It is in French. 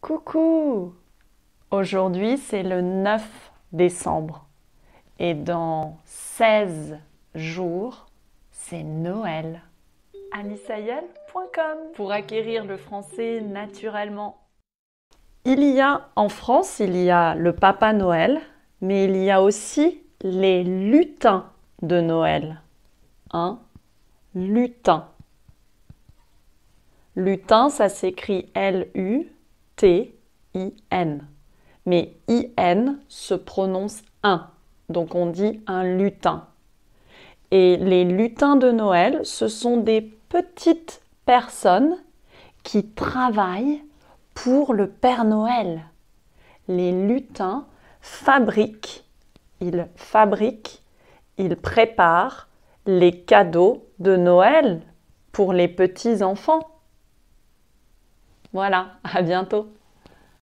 Coucou! Aujourd'hui, c'est le 9 décembre et dans 16 jours, c'est Noël. Anissaël.com pour acquérir le français naturellement. En France, il y a le Papa Noël, mais il y a aussi les lutins de Noël. Un lutin. Lutin, ça s'écrit L-U-T-I-N. Mais I-N se prononce un. Donc on dit un lutin. Et les lutins de Noël, ce sont des petites personnes qui travaillent pour le Père Noël. Les lutins ils préparent les cadeaux de Noël pour les petits enfants. Voilà, à bientôt.